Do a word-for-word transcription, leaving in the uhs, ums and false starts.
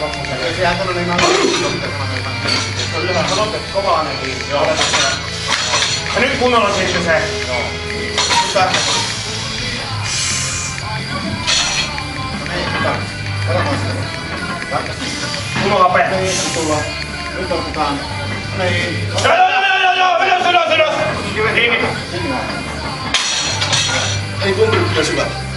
vappuuseen. Ei sehän sanoi niin se on yhä sanottu, että kovaa nekin. Joo. Ja nyt kunnolla sitten se. Joo. Nyt tarkastaa. No niin, hyvä. Katsotaan sitä. Tarkastaa. Kunnolla pe. Niin, tullaan. Nyt otetaan. Niin. Joo, joo, joo, joo, ylös, ylös, ylös! Kiinni. Ei kumpi kyllä syvä.